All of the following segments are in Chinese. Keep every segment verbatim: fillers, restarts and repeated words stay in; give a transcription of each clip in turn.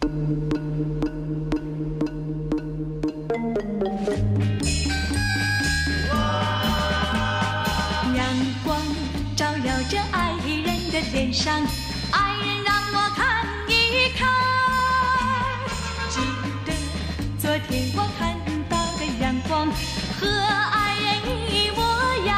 脸上，爱人让我看一看。记得昨天我看到的阳光和爱人一模样。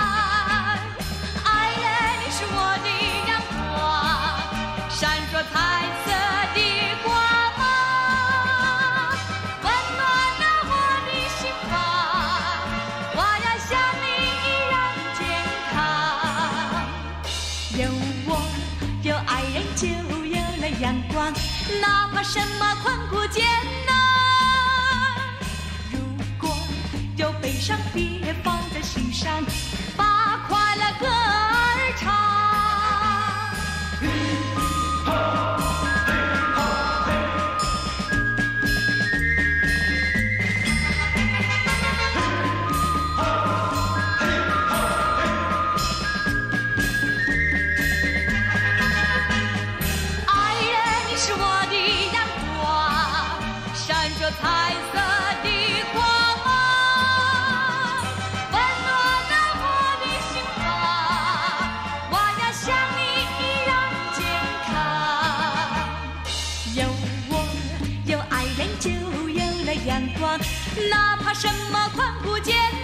爱人，你是我的阳光，闪烁彩色的光芒，温暖了我的心房。我要像你一样健康。有有爱人就有了阳光，哪怕什么困苦艰难。如果有悲伤，别放在心上，把快乐歌儿唱。彩色的光芒，温暖了我的心房。我要像你一样健康。有我，有爱人，就有了阳光，哪怕什么困苦艰难。